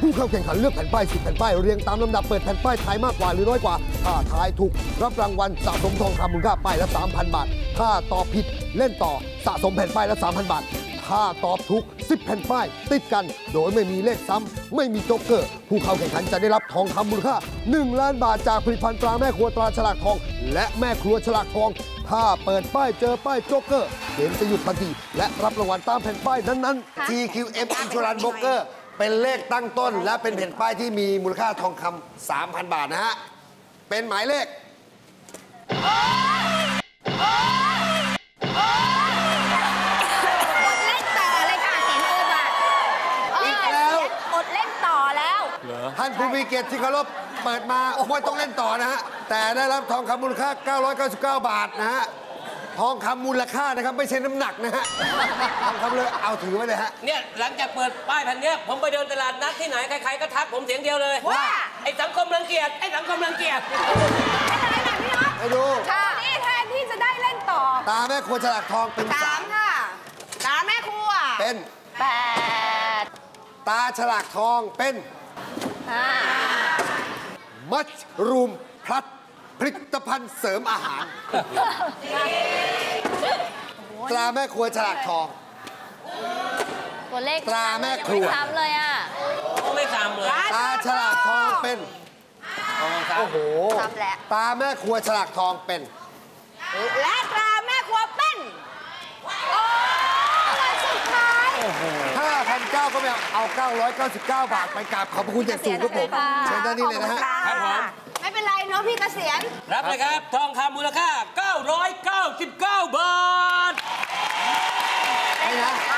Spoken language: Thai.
ผู้เข้าแข่งขันเลือกแผ่นป้าย10 แผ่นป้ายเรียงตามลำดับเปิดแผ่นป้ายทายมากกว่าหรือน้อยกว่าถ้าทายถูกรับรางวัลสะสมทองคำมูลค่าป้ายละ 3,000 บาทถ้าตอบผิดเล่นต่อสะสมแผ่นป้ายละ 3,000 บาทถ้าตอบถูก10 แผ่นป้ายติดกันโดยไม่มีเลขซ้ำไม่มีโจ๊กเกอร์ผู้เข้าแข่งขันจะได้รับทองคำมูลค่า1 ล้านบาทจากผลิตภัณฑ์ตราแม่ครัวตราฉลากทองและแม่ครัวฉลากทองถ้าเปิดป้ายเจอป้ายโจ๊กเกอร์เกมจะหยุดทันทีและรับรางวัลตามแผ่นป้ายนั้นๆ TQM Insurance Broker เป็นเลขตั้งต้นและเป็นแผ่นป้ายที่มีมูลค่าทองคำ 3,000 บาทนะฮะเป็นหมายเลขท่านผู้มีเกียรติที่เคารพเปิดมาไม่ต้องเล่นต่อนะฮะแต่ได้รับทองคำมูลค่า999 บาทนะฮะทองคำมูลค่านะครับไม่ใช่น้ำหนักนะฮะทองคำเลยเอาถือไว้เลยฮะเนี่ยหลังจากเปิดป้ายแผ่นนี้ผมไปเดินตลาดนัดที่ไหนใครๆก็ทักผมเสียงเดียวเลยว่าไอ้สังคมรังเกียจไอ้สังคมรังเกียจไปดูนี่แทนที่จะได้เล่นต่อตาแม่ครัวฉลากทองเป็น 3ค่ะตาแม่ครัวเป็น8ตาฉลากทองเป็นมัชรูมพลัดผลิตภัณฑ์เสริมอาหารตราแม่ครัวฉลากทองตัวเลขตราแม่ครัวไม่ซ้ำเลยอ่ะไม่ซ้ำเลยตาฉลากทองเป็นโอ้โหตาแม่ครัวฉลากทองเป็นและตราแม่ครัวเป็นสุดท้าย 5,900 ก็ไม่เอา999 บาทไปกราบขอบพระคุณอย่างสูงครับผมเชิญด้านนี้เลยนะฮะครับผมไม่เป็นไรเนาะพี่เกษียณรับเลยครับทองคำมูลค่า999 บาทไอ้นะ